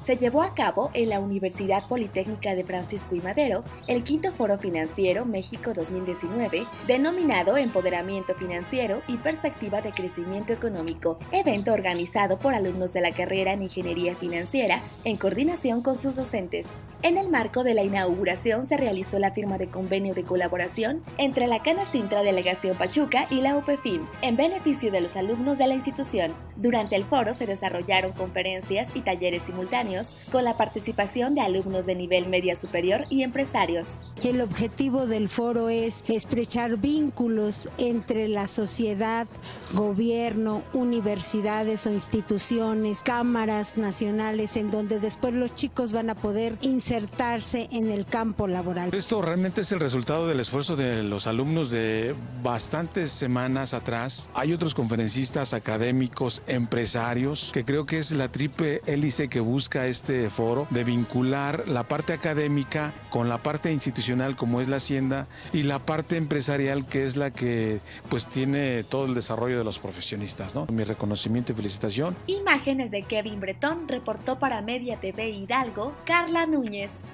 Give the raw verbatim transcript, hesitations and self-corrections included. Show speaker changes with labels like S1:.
S1: Se llevó a cabo en la Universidad Politécnica de Francisco I. Madero el quinto Foro Financiero México dos mil diecinueve, denominado Empoderamiento Financiero y Perspectiva de Crecimiento Económico, evento organizado por alumnos de la carrera en Ingeniería Financiera en coordinación con sus docentes. En el marco de la inauguración se realizó la firma de convenio de colaboración entre la Canacintra Delegación Pachuca y la U P F I M, en beneficio de los alumnos de la institución. Durante el foro se desarrollaron conferencias y talleres simultáneos con la participación de alumnos de nivel media superior y empresarios.
S2: El objetivo del foro es estrechar vínculos entre la sociedad, gobierno, universidades o instituciones, cámaras nacionales, en donde después los chicos van a poder insertarse en el campo laboral.
S3: Esto realmente es el resultado del esfuerzo de los alumnos de bastantes semanas atrás. Hay otros conferencistas, académicos, empresarios, que creo que es la triple hélice que busca este foro, de vincular la parte académica con la parte institucional, como es la Hacienda, y la parte empresarial, que es la que pues tiene todo el desarrollo de los profesionistas, ¿no? Mi reconocimiento y felicitación.
S1: Imágenes de Kevin Bretón, reportó para Media T V Hidalgo, Carla Núñez.